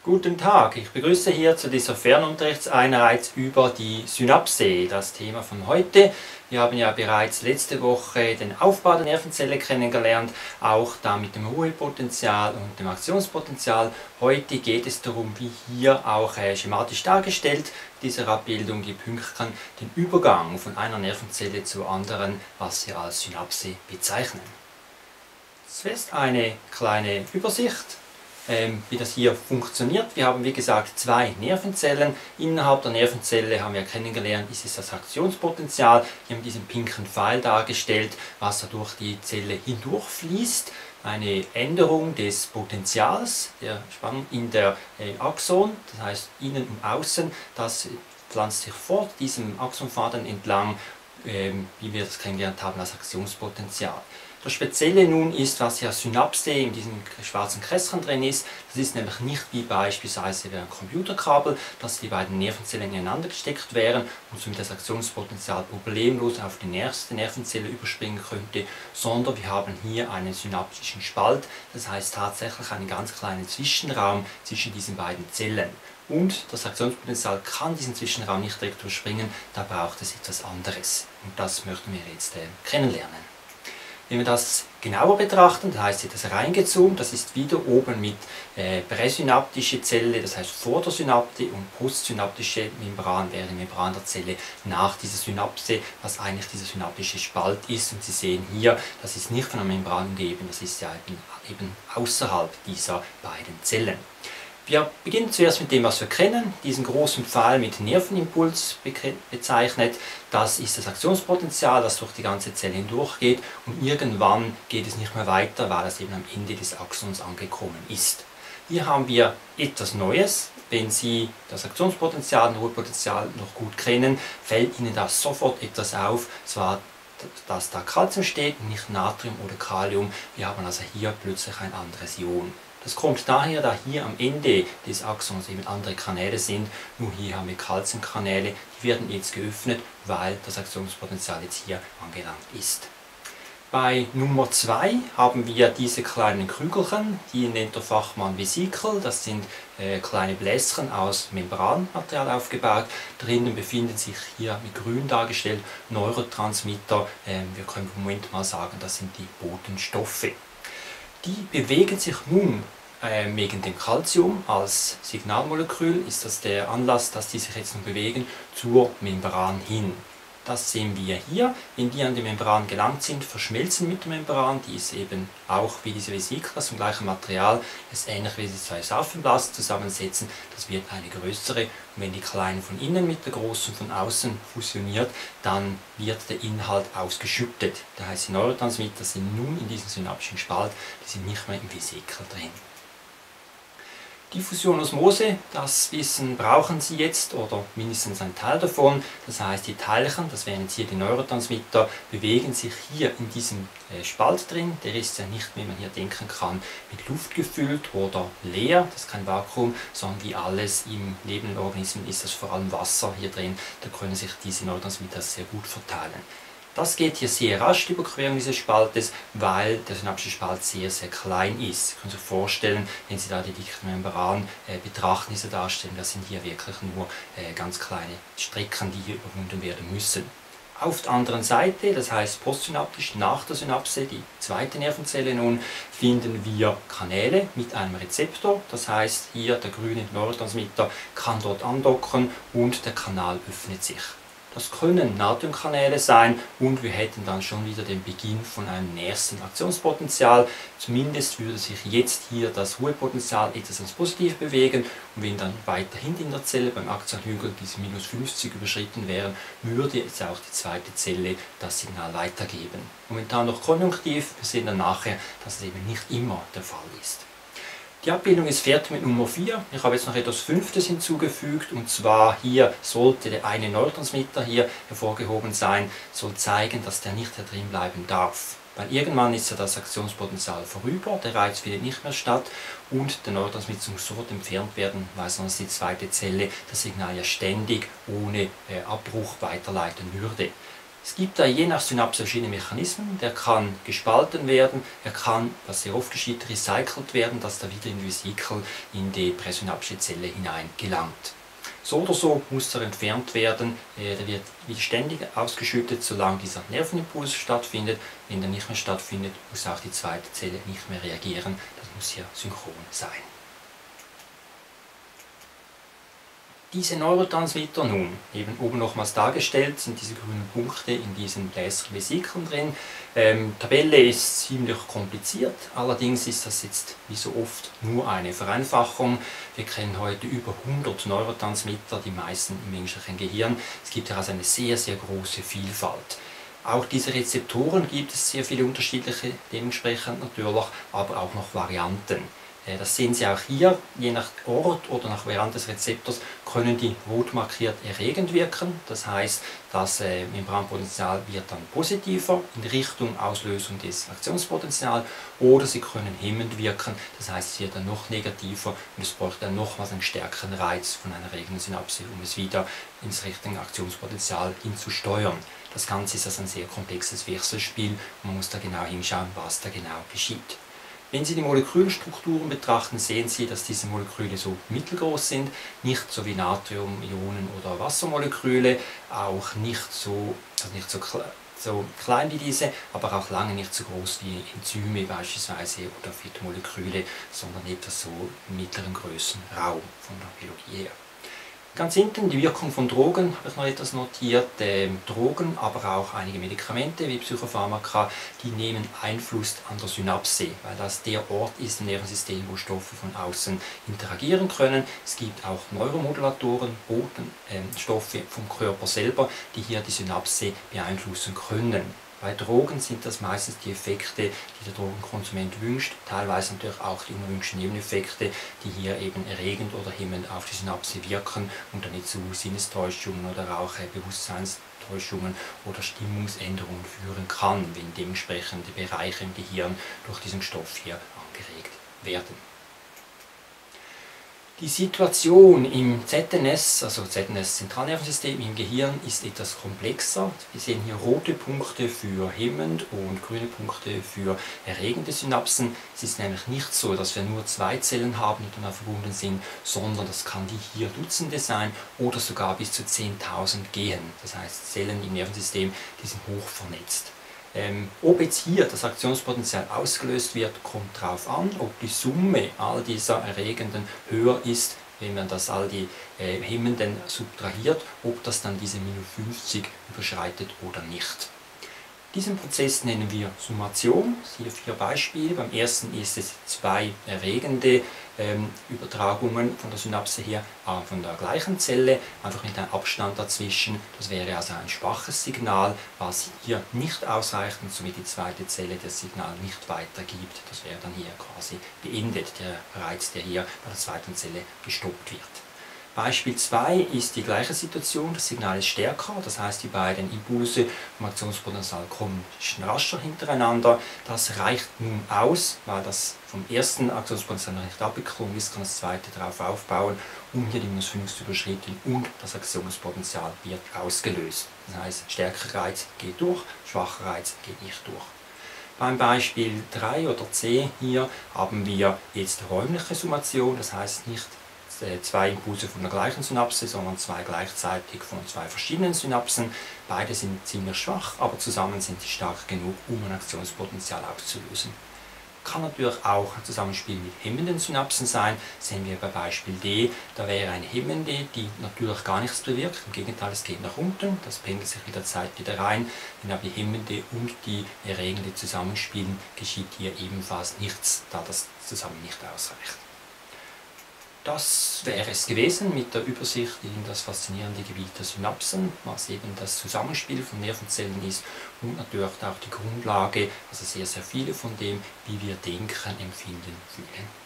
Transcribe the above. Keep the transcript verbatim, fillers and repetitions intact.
Guten Tag, ich begrüße hier zu dieser Fernunterrichtseinheit über die Synapse, das Thema von heute. Wir haben ja bereits letzte Woche den Aufbau der Nervenzelle kennengelernt, auch da mit dem Ruhepotenzial und dem Aktionspotenzial. Heute geht es darum, wie hier auch äh, schematisch dargestellt, diese Abbildung, die Pünktchen, den Übergang von einer Nervenzelle zur anderen, was wir als Synapse bezeichnen. Zuerst eine kleine Übersicht, Ähm, wie das hier funktioniert. Wir haben wie gesagt zwei Nervenzellen. Innerhalb der Nervenzelle haben wir kennengelernt, ist es das Aktionspotenzial, hier mit diesem pinken Pfeil dargestellt, was da durch die Zelle hindurchfließt. Eine Änderung des Potentials der Spannung in der äh, Axon, das heißt innen und außen, das pflanzt sich fort, diesem Axonfaden entlang, ähm, wie wir das kennengelernt haben, als Aktionspotenzial. Das Spezielle nun ist, was ja Synapse in diesem schwarzen Kästchen drin ist. Das ist nämlich nicht wie beispielsweise bei einem Computerkabel, dass die beiden Nervenzellen ineinander gesteckt wären und somit das Aktionspotenzial problemlos auf die nächste Nervenzelle überspringen könnte, sondern wir haben hier einen synaptischen Spalt, das heißt tatsächlich einen ganz kleinen Zwischenraum zwischen diesen beiden Zellen. Und das Aktionspotenzial kann diesen Zwischenraum nicht direkt überspringen, da braucht es etwas anderes. Und das möchten wir jetzt äh, kennenlernen. Wenn wir das genauer betrachten, das heißt etwas reingezoomt, das ist wieder oben mit äh, präsynaptische Zelle, das heißt vor der Synapse, und postsynaptische Membran wäre die Membran der Zelle nach dieser Synapse, was eigentlich dieser synaptische Spalt ist. Und Sie sehen hier, das ist nicht von einer Membran umgeben, das ist ja eben, eben außerhalb dieser beiden Zellen. Wir beginnen zuerst mit dem, was wir kennen, diesen großen Pfeil mit Nervenimpuls bezeichnet. Das ist das Aktionspotenzial, das durch die ganze Zelle hindurchgeht, und irgendwann geht es nicht mehr weiter, weil es eben am Ende des Axons angekommen ist. Hier haben wir etwas Neues. Wenn Sie das Aktionspotenzial und Ruhepotenzial noch gut kennen, fällt Ihnen da sofort etwas auf, zwar dass da Calcium steht, nicht Natrium oder Kalium. Wir haben also hier plötzlich ein anderes Ion. Das kommt daher, da hier am Ende des Axons eben andere Kanäle sind. Nur hier haben wir Calciumkanäle, die werden jetzt geöffnet, weil das Aktionspotenzial jetzt hier angelangt ist. Bei Nummer zwei haben wir diese kleinen Krügelchen, die nennt der Fachmann Vesikel. Das sind äh, kleine Bläschen aus Membranmaterial aufgebaut. Drinnen befinden sich hier mit grün dargestellt Neurotransmitter. Ähm, wir können im Moment mal sagen, das sind die Botenstoffe. Die bewegen sich nun äh, wegen dem Calcium als Signalmolekül, ist das der Anlass, dass die sich jetzt nun bewegen, zur Membran hin. Das sehen wir hier. Wenn die an die Membran gelangt sind, verschmelzen mit der Membran. Die ist eben auch wie diese Vesikel aus dem gleichen Material. Das ist ähnlich wie sie zwei Saphrenblasen zusammensetzen. Das wird eine größere. Und wenn die kleine von innen mit der großen von außen fusioniert, dann wird der Inhalt ausgeschüttet. Das heißt, die Neurotransmitter sind nun in diesem synaptischen Spalt, die sind nicht mehr im Vesikel drin. Diffusion-Osmose, das Wissen brauchen Sie jetzt oder mindestens ein Teil davon. Das heißt, die Teilchen, das wären jetzt hier die Neurotransmitter, bewegen sich hier in diesem Spalt drin. Der ist ja nicht, wie man hier denken kann, mit Luft gefüllt oder leer, das ist kein Vakuum, sondern wie alles im lebenden Organismen ist das vor allem Wasser hier drin. Da können sich diese Neurotransmitter sehr gut verteilen. Das geht hier sehr rasch, die Überquerung dieses Spaltes, weil der synaptische Spalt sehr, sehr klein ist. Sie können sich vorstellen, wenn Sie da die dichte Membran äh, betrachten, diese Darstellung, das sind hier wirklich nur äh, ganz kleine Strecken, die hier überwunden werden müssen. Auf der anderen Seite, das heißt postsynaptisch nach der Synapse, die zweite Nervenzelle nun, finden wir Kanäle mit einem Rezeptor. Das heißt, hier der grüne Neurotransmitter kann dort andocken und der Kanal öffnet sich. Das können Natriumkanäle sein und wir hätten dann schon wieder den Beginn von einem nächsten Aktionspotenzial. Zumindest würde sich jetzt hier das Ruhepotenzial etwas ins Positive bewegen, und wenn dann weiterhin in der Zelle beim Axonhügel diese minus fünfzig überschritten wären, würde jetzt auch die zweite Zelle das Signal weitergeben. Momentan noch konjunktiv, wir sehen dann nachher, dass es eben nicht immer der Fall ist. Die Abbildung ist fertig mit Nummer vier. Ich habe jetzt noch etwas Fünftes hinzugefügt, und zwar hier sollte der eine Neurotransmitter hier hervorgehoben sein, soll zeigen, dass der nicht da drin bleiben darf. Weil irgendwann ist ja das Aktionspotenzial vorüber, der Reiz findet nicht mehr statt und der Neurotransmitter muss sofort entfernt werden, weil sonst die zweite Zelle das Signal ja ständig ohne äh, Abbruch weiterleiten würde. Es gibt da je nach Synapse verschiedene Mechanismen. Der kann gespalten werden, er kann, was sehr oft geschieht, recycelt werden, dass er wieder in die Vesikel, in die präsynaptische Zelle hinein gelangt. So oder so muss er entfernt werden, der wird wie ständig ausgeschüttet, solange dieser Nervenimpuls stattfindet. Wenn der nicht mehr stattfindet, muss auch die zweite Zelle nicht mehr reagieren. Das muss hier synchron sein. Diese Neurotransmitter nun, eben oben nochmals dargestellt, sind diese grünen Punkte in diesen bläseren Vesikeln drin. Ähm, Tabelle ist ziemlich kompliziert, allerdings ist das jetzt wie so oft nur eine Vereinfachung. Wir kennen heute über hundert Neurotransmitter, die meisten im menschlichen Gehirn. Es gibt also eine sehr, sehr große Vielfalt. Auch diese Rezeptoren gibt es sehr viele unterschiedliche, dementsprechend natürlich, aber auch noch Varianten. Das sehen Sie auch hier, je nach Ort oder nach Variante des Rezeptors können die rot markiert erregend wirken. Das heißt, das äh, Membranpotenzial wird dann positiver in Richtung Auslösung des Aktionspotenzials, oder sie können hemmend wirken, das heißt, es wird dann noch negativer und es braucht dann nochmals einen stärkeren Reiz von einer regenden Synapse, um es wieder ins Richtung Aktionspotenzial hinzusteuern. Das Ganze ist also ein sehr komplexes Wechselspiel und man muss da genau hinschauen, was da genau geschieht. Wenn Sie die Molekülstrukturen betrachten, sehen Sie, dass diese Moleküle so mittelgroß sind, nicht so wie Natrium, Ionen oder Wassermoleküle, auch nicht so, also nicht so, so klein wie diese, aber auch lange nicht so groß wie Enzyme beispielsweise oder Phytomoleküle, sondern etwas so im mittleren Größenraum von der Biologie her. Ganz hinten die Wirkung von Drogen, habe ich noch etwas notiert. Ähm, Drogen, aber auch einige Medikamente wie Psychopharmaka, die nehmen Einfluss an der Synapse, weil das der Ort ist im Nervensystem, wo Stoffe von außen interagieren können. Es gibt auch Neuromodulatoren, Botenstoffe ähm, vom Körper selber, die hier die Synapse beeinflussen können. Bei Drogen sind das meistens die Effekte, die der Drogenkonsument wünscht, teilweise natürlich auch die unerwünschten Nebeneffekte, die hier eben erregend oder hemmend auf die Synapse wirken und dann nicht zu Sinnestäuschungen oder auch Bewusstseinstäuschungen oder Stimmungsänderungen führen kann, wenn dementsprechende Bereiche im Gehirn durch diesen Stoff hier angeregt werden. Die Situation im Z N S, also Z N S-Zentralnervensystem im Gehirn, ist etwas komplexer. Wir sehen hier rote Punkte für hemmend und grüne Punkte für erregende Synapsen. Es ist nämlich nicht so, dass wir nur zwei Zellen haben, die miteinander verbunden sind, sondern das kann die hier Dutzende sein oder sogar bis zu zehntausend gehen. Das heißt, Zellen im Nervensystem, die sind hoch vernetzt. Ähm, ob jetzt hier das Aktionspotenzial ausgelöst wird, kommt darauf an, ob die Summe all dieser Erregenden höher ist, wenn man das all die äh, Hemmenden subtrahiert, ob das dann diese minus fünfzig überschreitet oder nicht. Diesen Prozess nennen wir Summation. Hier vier Beispiele. Beim ersten ist es zwei erregende ähm, Übertragungen von der Synapse her äh, von der gleichen Zelle, einfach mit einem Abstand dazwischen. Das wäre also ein schwaches Signal, was hier nicht ausreicht und somit die zweite Zelle das Signal nicht weitergibt. Das wäre dann hier quasi beendet, der Reiz, der hier bei der zweiten Zelle gestoppt wird. Beispiel zwei ist die gleiche Situation, das Signal ist stärker, das heißt die beiden Impulse vom Aktionspotenzial kommen rascher hintereinander. Das reicht nun aus, weil das vom ersten Aktionspotenzial noch nicht abgeklungen ist, kann das zweite darauf aufbauen, um hier die minus fünf zu überschreiten und das Aktionspotenzial wird ausgelöst. Das heißt, stärkerer Reiz geht durch, schwacher Reiz geht nicht durch. Beim Beispiel drei oder C hier haben wir jetzt räumliche Summation, das heißt nicht zwei Impulse von der gleichen Synapse, sondern zwei gleichzeitig von zwei verschiedenen Synapsen. Beide sind ziemlich schwach, aber zusammen sind sie stark genug, um ein Aktionspotenzial auszulösen. Kann natürlich auch ein Zusammenspiel mit hemmenden Synapsen sein, sehen wir bei Beispiel D, da wäre eine hemmende, die natürlich gar nichts bewirkt, im Gegenteil, es geht nach unten, das pendelt sich mit der Zeit wieder rein, wenn aber die hemmende und die erregende zusammenspielen, geschieht hier ebenfalls nichts, da das zusammen nicht ausreicht. Das wäre es gewesen mit der Übersicht in das faszinierende Gebiet der Synapsen, was eben das Zusammenspiel von Nervenzellen ist und natürlich auch die Grundlage, also sehr, sehr viele von dem, wie wir denken, empfinden, fühlen.